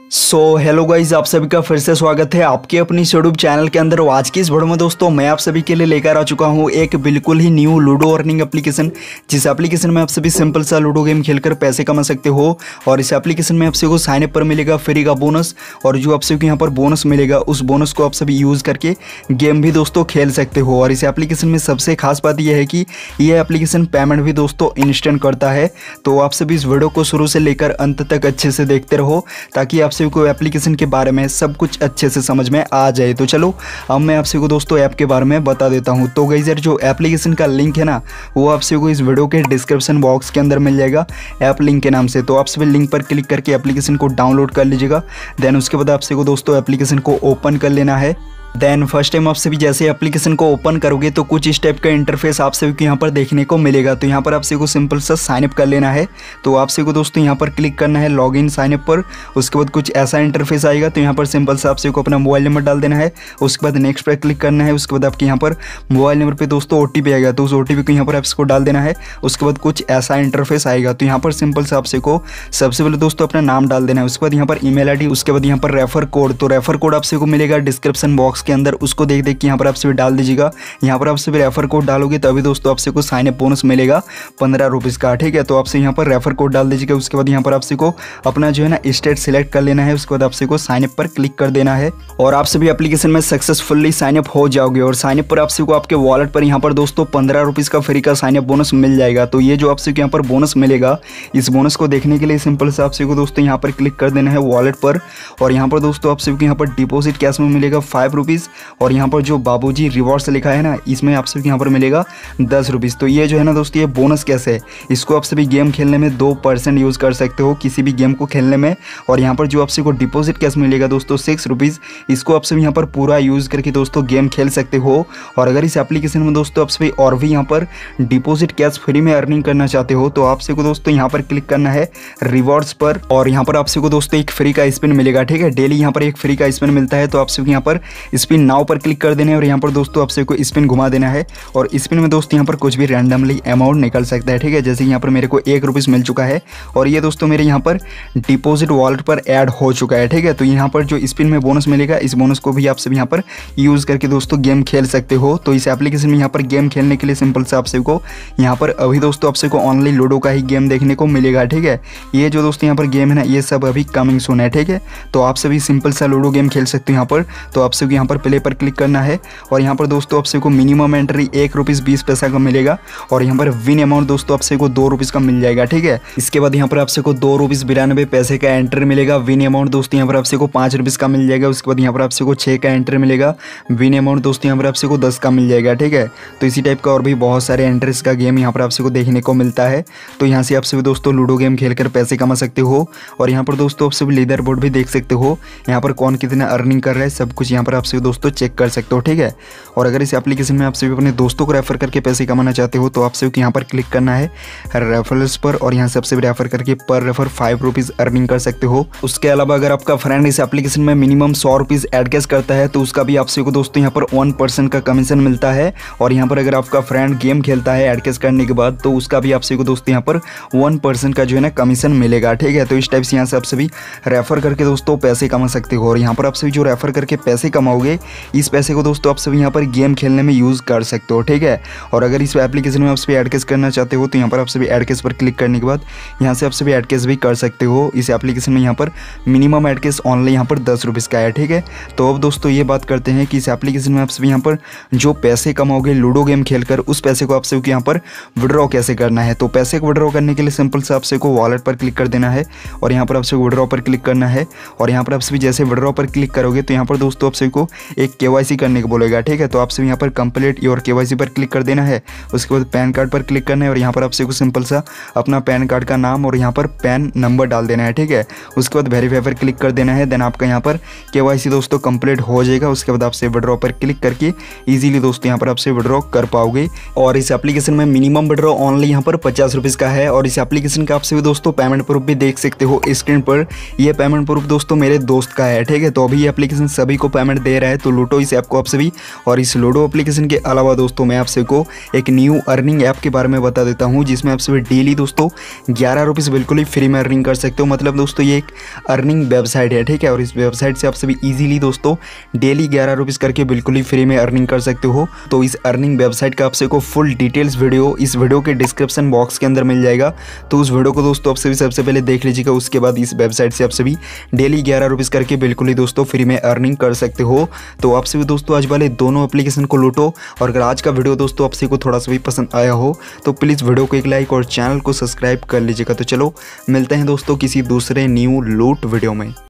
Hello guys, आप सभी का फिर से स्वागत है आपके अपनी यूट्यूब चैनल के अंदर। आज की इस वीडियो में दोस्तों मैं आप सभी के लिए लेकर आ चुका हूं एक बिल्कुल ही न्यू लूडो अर्निंग एप्लीकेशन, जिस एप्लीकेशन में आप सभी सिंपल सा लूडो गेम खेलकर पैसे कमा सकते हो। और इस एप्लीकेशन में आप सभी को साइन अप पर मिलेगा फ्री का बोनस, और जो आप सभी को यहाँ पर बोनस मिलेगा उस बोनस को आप सभी यूज़ करके गेम भी दोस्तों खेल सकते हो। और इस एप्लीकेशन में सबसे खास बात यह है कि यह एप्लीकेशन पेमेंट भी दोस्तों इंस्टेंट करता है। तो आप सभी इस वीडियो को शुरू से लेकर अंत तक अच्छे से देखते रहो, ताकि आप सभी को एप्लीकेशन के बारे में सब कुछ अच्छे से समझ में आ जाए। तो चलो अब मैं आप सभी को दोस्तों ऐप के बारे में बता देता हूं। तो गाइस यार, जो एप्लीकेशन का लिंक है ना, वो आप सभी को इस वीडियो के डिस्क्रिप्शन बॉक्स के अंदर मिल जाएगा ऐप लिंक के नाम से। तो आप सभी लिंक पर क्लिक करके एप्लीकेशन को डाउनलोड कर लीजिएगा। देन उसके बाद आप सभी को दोस्तों एप्लीकेशन को ओपन कर लेना है। देन फर्स्ट टाइम आप सभी जैसे एप्लीकेशन को ओपन करोगे तो कुछ इस टाइप का इंटरफेस आप सभी को यहाँ पर देखने को मिलेगा। तो यहाँ पर आप सभी को सिंपल सा साइन अप कर लेना है। तो आप सभी को दोस्तों यहाँ पर क्लिक करना है लॉगिन साइन अप पर। उसके बाद कुछ ऐसा इंटरफेस आएगा। तो यहाँ पर सिंपल सा आप सभी को अपना मोबाइल नंबर डाल देना है। उसके बाद नेक्स्ट पर क्लिक करना है। उसके बाद आपके यहाँ पर मोबाइल नंबर पर दोस्तों OTP आएगा, तो उस OTP को यहाँ पर आपको डाल देना है। उसके बाद कुछ ऐसा इंटरफेस आएगा। तो यहाँ पर सिंपल सा आप सभी को सबसे पहले दोस्तों अपना नाम डाल देना है। उसके बाद यहाँ पर ईमेल ID, उसके बाद यहाँ पर रेफर कोड। तो रेफर कोड आप सभी को मिलेगा डिस्क्रिप्शन बॉक्स के अंदर, उसको देख कि यहाँ पर आप सभी डाल दीजिएगा। यहाँ पर आप सभी रेफर कोड डालोगे तभी दोस्तों आपसे को साइन अप बोनस मिलेगा 15 रुपीज़ का। ठीक है, तो आपसे यहाँ पर रेफर कोड डाल दीजिएगा। उसके बाद यहाँ पर आपसे को अपना जो है ना स्टेट सिलेक्ट कर लेना है। उसके बाद आपसे को साइन अप पर क्लिक कर देना है और आप सभी एप्लीकेशन में सक्सेसफुली साइन अप हो जाओगे। और साइन अप पर आपसे को आपके वॉलेट पर यहाँ पर दोस्तों 15 रुपीज़ का फ्री का साइन अप बोनस मिल जाएगा। तो ये जो आपसे यहाँ पर बोनस मिलेगा, इस बोनस को देखने के लिए सिंपल से आपसे को दोस्तों यहाँ पर क्लिक कर देना है वॉलेट पर। और यहाँ पर दोस्तों आप सभी को यहाँ पर डिपॉजिट कैश में मिलेगा 5 रुपीज़। और यहाँ पर जो बाबूजी रिवॉर्ड से लिखा है ना, इसमें आप सभी यहाँ पर मिलेगा 10 रुपीज़। तो ये जो है ना दोस्तों, ये बोनस कैसे है, इसको आप सभी गेम खेलने में 2% यूज़ कर सकते हो किसी भी गेम को खेलने में। और यहाँ पर जो आप सभी को डिपॉजिट कैश मिलेगा दोस्तों 6 रुपीज़, इसको आप सभी यहाँ पर पूरा यूज़ करके दोस्तों गेम खेल सकते हो। और अगर इस एप्लीकेशन में दोस्तों आप सभी और भी यहाँ पर डिपॉजिट कैश फ्री में अर्निंग करना चाहते हो, तो आप सभी को दोस्तों यहाँ पर क्लिक करना है रिवॉर्ड्स पर। और यहाँ पर आप सभी को दोस्तों एक फ्री का स्पिन मिलेगा। ठीक है, डेली यहाँ पर एक फ्री का स्पिन मिलता है। तो आप सभी यहाँ पर स्पिन नाउ पर क्लिक कर देना है और यहाँ पर दोस्तों आप सभी को स्पिन घुमा देना है। और स्पिन में दोस्तों यहाँ पर कुछ भी रैंडमली अमाउंट निकल सकता है। ठीक है, जैसे यहाँ पर मेरे को 1 रुपीज़ मिल चुका है और ये दोस्तों मेरे यहाँ पर डिपॉजिट वॉलेट पर ऐड हो चुका है। ठीक है, तो यहाँ पर जो स्पिन में बोनस मिलेगा, इस बोनस को भी आप सभी यहाँ पर यूज़ करके दोस्तों गेम खेल सकते हो। तो इस एप्लीकेशन में यहाँ पर गेम खेलने के लिए सिंपल से आप सभी को यहाँ पर अभी दोस्तों आप सभी को ओनली लूडो का ही गेम देखने को मिलेगा। ठीक है, ये जो दोस्तों यहाँ पर गेम है ना, ये सब अभी कमिंग सून है। ठीक है, तो आप सभी सिंपल सा लूडो गेम खेल सकते हो यहाँ पर। तो आप सभी यहाँ पर प्ले पर क्लिक करना है और यहाँ पर दोस्तों आप सभी को मिनिमम एंट्री 1 रुपीज़ 20 पैसा का मिलेगा। और यहाँ पर विन अमाउंट दोस्तों आप सभी को 2 रुपीज़ का मिल जाएगा। ठीक है, इसके बाद यहाँ पर आप सभी को 2 रुपीज़ 92 पैसे का एंट्री मिलेगा। विन अमाउंट दोस्तों यहाँ पर आप सभी को 5 रुपीज़ का मिल जाएगा। उसके बाद यहाँ पर आप सभी को 6 का एंट्री मिलेगा। विन अमाउंट दोस्तों यहाँ पर आप सभी को 10 का मिल जाएगा। ठीक है, तो इसी टाइप का और भी बहुत सारे एंट्रीज का गेम यहाँ पर आप सभी को देखने को मिलता है। तो यहाँ से आप सभी दोस्तों लूडो गेम खेलकर पैसे कमा सकते हो। और यहाँ पर दोस्तों आप सभी लीडर बोर्ड भी देख सकते हो, यहाँ पर कौन कितना अर्निंग कर रहा है, सब कुछ यहाँ पर आप सभी दोस्तों चेक कर सकते हो। ठीक है, और अगर इस एप्लीकेशन में आप सभी अपने दोस्तों को रेफर करके पैसे कमाना चाहते हो, तो आप सभी को यहाँ पर क्लिक करना है रेफरल्स पर और यहाँ से आप सभी रेफर करके पर रेफर 5 रुपीज़ अर्निंग कर सकते हो। उसके अलावा अगर आपका फ्रेंड इस एप्लीकेशन में मिनिमम 100 रुपीज़ एड कैश करता है, तो उसका भी आप सभी को दोस्तों यहाँ पर 1% का कमीशन मिलता है। और यहाँ पर अगर आपका फ्रेंड गेम खेलता है एड कैश करने के बाद, तो उसका भी आप सभी को दोस्तों यहाँ पर 1% का जो है ना कमीशन मिलेगा। ठीक है, तो इस टाइप से यहाँ से आप सभी रेफर करके दोस्तों पैसे कमा सकते हो। और यहाँ पर आप सभी जो रेफर करके पैसे कमाओगे, इस पैसे को दोस्तों आप सभी यहाँ पर गेम खेलने में यूज़ कर सकते हो। ठीक है, और अगर इस एप्लीकेशन में आप सभी ऐड कैश करना चाहते हो, तो यहाँ पर आप सभी ऐड कैश पर क्लिक करने के बाद यहाँ से आप सभी ऐड कैश भी कर सकते हो। इस एप्लीकेशन में यहाँ पर मिनिमम ऐड कैश ऑनली यहाँ पर 10 रुपीज़ का है। ठीक है, तो अब दोस्तों ये बात करते हैं कि इस एप्लीकेशन में आप सभी यहाँ पर जो पैसे कमाओगे लूडो गेम खेलकर, उस पैसे को आप सभी को यहाँ पर विड्रॉ कैसे करना है। तो पैसे को विड्रॉ करने के लिए सिंपल से आप सभी को वॉलेट पर क्लिक कर देना है और यहाँ पर आप सभी विड्रॉ पर क्लिक करना है। और यहाँ पर आप सभी जैसे विड्रॉ पर क्लिक करोगे, तो यहाँ पर दोस्तों आप सभी को एक KYC करने को बोलेगा। ठीक है, तो आप सभी यहाँ पर कंप्लीट योर KYC पर क्लिक कर देना है। उसके बाद पैन कार्ड पर क्लिक करना है और यहाँ पर आप सभी को सिंपल सा अपना पैन कार्ड का नाम और यहाँ पर पैन नंबर डाल देना है। ठीक है, उसके बाद वेरीफाई पर क्लिक कर देना है। देन आपका यहाँ पर KYC दोस्तों कंप्लीट हो जाएगा। उसके बाद आपसे विड्रॉ पर क्लिक करके इजीली दोस्तों यहाँ पर आपसे विड्रॉ कर पाओगे। और इस एप्लीकेशन में मिनिमम विड्रॉ ओनली यहाँ पर 50 रुपीज़ का है। और इस एप्लीकेशन का आपसे भी दोस्तों पेमेंट प्रूफ भी देख सकते हो स्क्रीन पर। यह पेमेंट प्रूफ दोस्तों मेरे दोस्त का है। ठीक है, तो अभी ये एप्लीकेशन सभी को पेमेंट दे रहा है तो लूटो इस ऐप को आप सभी। और इस लूडो एप्लीकेशन के अलावा दोस्तों मैं आप सभी को एक न्यू अर्निंग ऐप के बारे में बता देता हूँ, जिसमें आप सभी डेली दोस्तों 11 रुपीज़ बिल्कुल ही फ्री में अर्निंग कर सकते हो। मतलब दोस्तों ये एक अर्निंग वेबसाइट है, ठीक है। और इस वेबसाइट से आप सभी ईजिली दोस्तों डेली 11 रुपीज़ करके बिल्कुल ही फ्री में अर्निंग कर सकते हो। तो इस अर्निंग वेबसाइट का आप सभी को फुल डिटेल्स वीडियो इस वीडियो के डिस्क्रिप्शन बॉक्स के अंदर मिल जाएगा। तो उस वीडियो को दोस्तों आप सभी सबसे पहले देख लीजिएगा, उसके बाद इस वेबसाइट से आप सभी डेली 11 रुपीज़ करके बिल्कुल ही दोस्तों फ्री में अर्निंग कर सकते हो। तो आप सभी दोस्तों आज वाले दोनों एप्लीकेशन को लूटो। और अगर आज का वीडियो दोस्तों आप सभी को थोड़ा सा भी पसंद आया हो तो प्लीज़ वीडियो को एक लाइक और चैनल को सब्सक्राइब कर लीजिएगा। तो चलो मिलते हैं दोस्तों किसी दूसरे न्यू लूट वीडियो में।